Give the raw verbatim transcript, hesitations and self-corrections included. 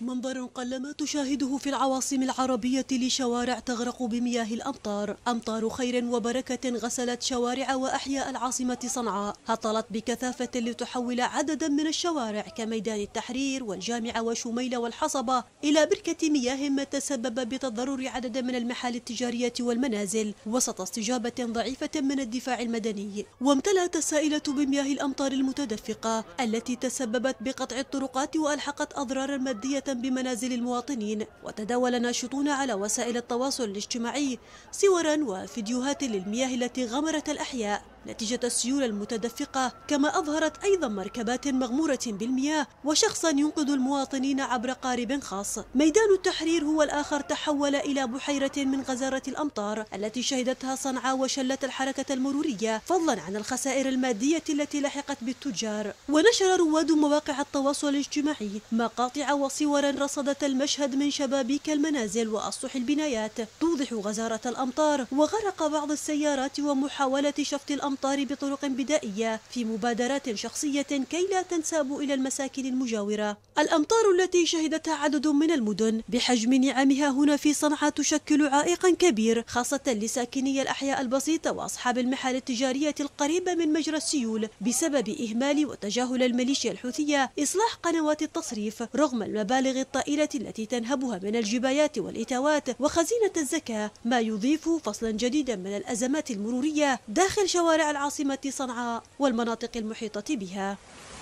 منظر قلما تشاهده في العواصم العربية لشوارع تغرق بمياه الأمطار. أمطار خير وبركة غسلت شوارع وأحياء العاصمة صنعاء، هطلت بكثافة لتحول عددا من الشوارع كميدان التحرير والجامعة وشميلة والحصبة إلى بركة مياه، ما تسبب بتضرر عدد من المحال التجارية والمنازل وسط استجابة ضعيفة من الدفاع المدني. وامتلأت السائلة بمياه الأمطار المتدفقة التي تسببت بقطع الطرقات وألحقت أضرارا مادية بمنازل المواطنين. وتداول ناشطون على وسائل التواصل الاجتماعي صورا وفيديوهات للمياه التي غمرت الأحياء نتيجة السيول المتدفقة، كما أظهرت أيضا مركبات مغمورة بالمياه وشخصا ينقذ المواطنين عبر قارب خاص. ميدان التحرير هو الآخر تحول إلى بحيرة من غزارة الأمطار التي شهدتها صنعاء وشلت الحركة المرورية، فضلا عن الخسائر المادية التي لحقت بالتجار. ونشر رواد مواقع التواصل الاجتماعي مقاطع وصورا رصدت المشهد من شبابيك المنازل وأسطح البنايات توضح غزارة الأمطار وغرق بعض السيارات ومحاولة شفط الأمطار الأمطار بطرق بدائية في مبادرات شخصية كي لا تنساب إلى المساكن المجاورة. الأمطار التي شهدتها عدد من المدن بحجم نعمها هنا في صنعاء تشكل عائقا كبير، خاصة لساكني الأحياء البسيطة وأصحاب المحال التجارية القريبة من مجرى السيول، بسبب إهمال وتجاهل الميليشيا الحوثية إصلاح قنوات التصريف رغم المبالغ الطائلة التي تنهبها من الجبايات والإتاوات وخزينة الزكاة، ما يضيف فصلا جديدا من الأزمات المرورية داخل شوارع العاصمة صنعاء والمناطق المحيطة بها.